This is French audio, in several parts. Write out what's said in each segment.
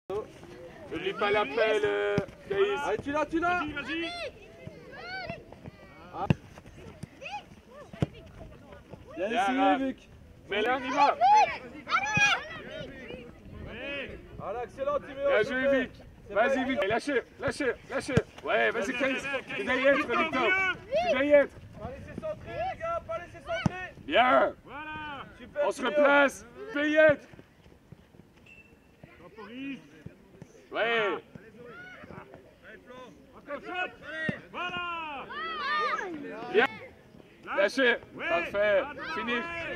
N'oublie pas l'appel, Caïs. Allez, tu l'as. Vas-y, vas-y. Bien essayé, Vic. Mais là, on y va. Allez, excellent, Timéo. Bien joué, Vic. Vas-y, Vic. Lâchez. Ouais, vas-y, Caïs. Tu dois y être, Victor. Tu dois y être. Pas laisser centrer, les gars, pas laisser centrer. Bien. Voilà. Super, On se Timéo. replace. Tu dois y être. Temporise. Ouais. Encore shot. Voilà. Bien. Lâchez. Parfait. Fini.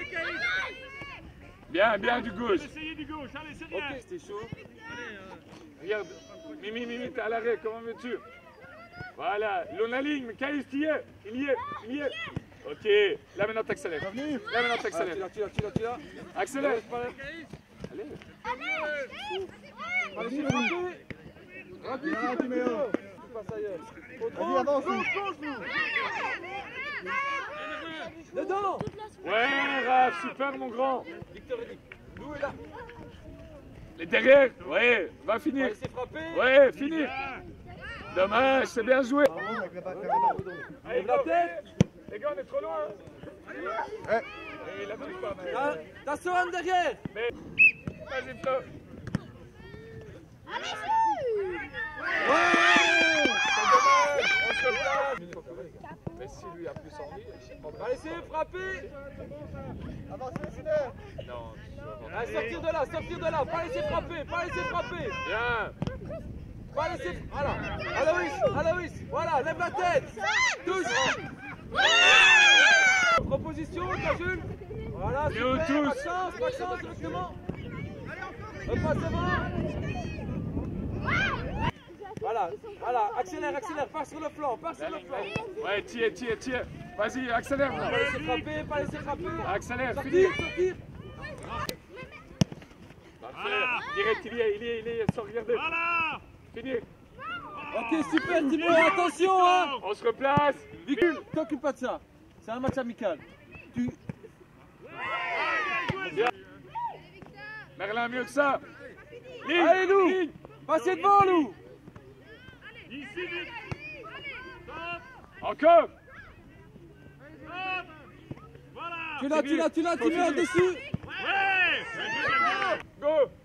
Bien du gauche. Essayez du gauche. Allez, c'est bien. Ok, c'était chaud. Regarde. Mimi, t'es à l'arrêt. Comment veux-tu? Voilà. L'on aligne. Mais Caïs, tu y es. Il y est. Ok. Là, maintenant, t'accélères. Là, maintenant, t'accélères. Tu l'as. Accélère. Allez. Allez, c'est frappé. Tranquille, Timéo. Tu passes ailleurs. Vas-y, avance. Dedans. Ouais, Raph, super, mon grand. Victor Edic. Lou est là. Les derrière. Ouais, va finir. Allez, c'est frappé. Ouais, fini. Dommage, c'est bien joué. Lève la tête. Les gars, on est trop loin. Ouais. Et il a touche pas, mais... T'as Sohan derrière. Mais... Vas-y, Flo. On se replace. Mais si lui a plus envie, Allez, c'est frappé. Avance, décideur. non. Allez, sortir de là. Pas laisser frapper. Bien. Pas laisser. Voilà. Aloïs. Voilà, lève la tête. Touche. Proposition, t'as Jules. Voilà, Nous super. tous. Maxence, directement. Repasse devant. Voilà, accélère, pars sur le flanc. Ouais, tire. Vas-y, accélère. Pas laisser frapper. Accélère, Sortir. Parfait. Direct, il y est, sans regarder. Voilà. Fini. Ok, super, Thibaut, attention, hein. On se replace. Vicule, t'occupe pas de ça. C'est un match amical. Merlin, mieux que ça. Ligne. Allez, Lou. Ligne. Passez devant, Lou. Ici, vite. Stop. Encore. Stop. Voilà. Tu l'as, Thibaut, dessus. Ouais. Go.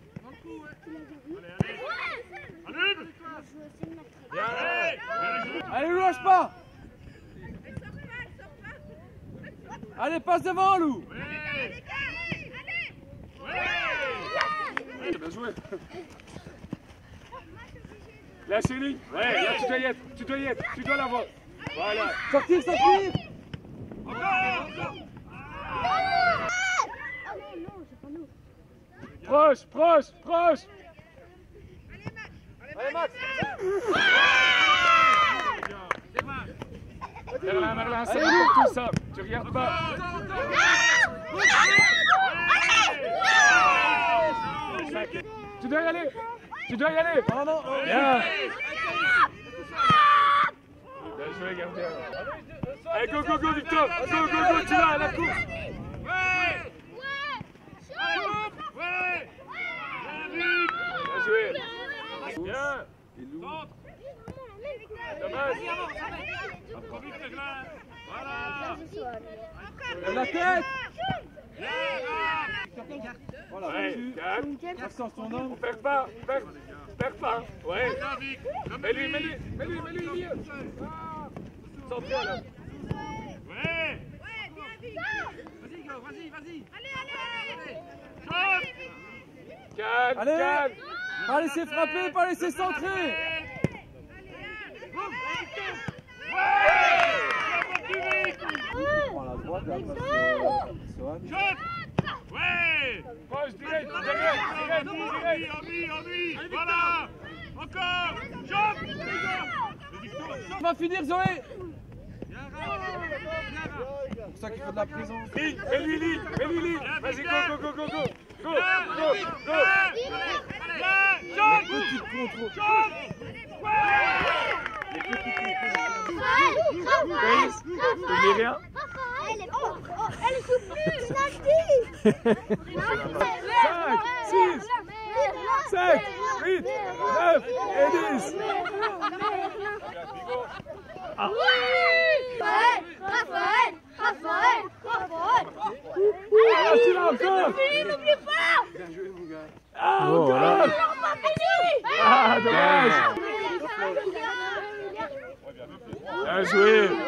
Allume. Bien. Allez, Lou, lâche pas. Allez, passe devant, Lou. Bien joué. Lâchez ligne. Ouais, là tu dois y être. Tu dois l'avoir. Voilà. Sortir. Encore. Proche. Allez, Max. Merlin, c'est pour tout ça. Tu regardes pas. Tu dois y aller. Non. Bien. Bien joué, gardien. Allez, go, Victor. Go, tu vas à la course. Ouais. Bien joué. Bien. Dommage. Trop vite, Merlin. Voilà. Lève la tête. Bien. Voilà, Ouais, tu calme. Maxence, ton homme. Perds pas. Ouais. Vite. Mets-lui, milieu. Centré là. Ouais. Vas-y. Allez. Shot. Calme. Pas laisser frapper, pas laisser centrer. Prends la droite, là, Sohan. Ouais. Proche, direct. Envie. Voilà. Encore. Shot. On va finir, Zoé. C'est pour ça qu'il faut de la prison. Ligne. Mets-lui ligne. Vas-y, go. Petit contrôle. T'oublies rien. Elle est soufflue. 5, 6. 7, 8, 9 et 10. Ah. Raphaël. Ah, tu l'as encore. N'oublie pas. Ah, encore. Ah, dommage. Bien joué.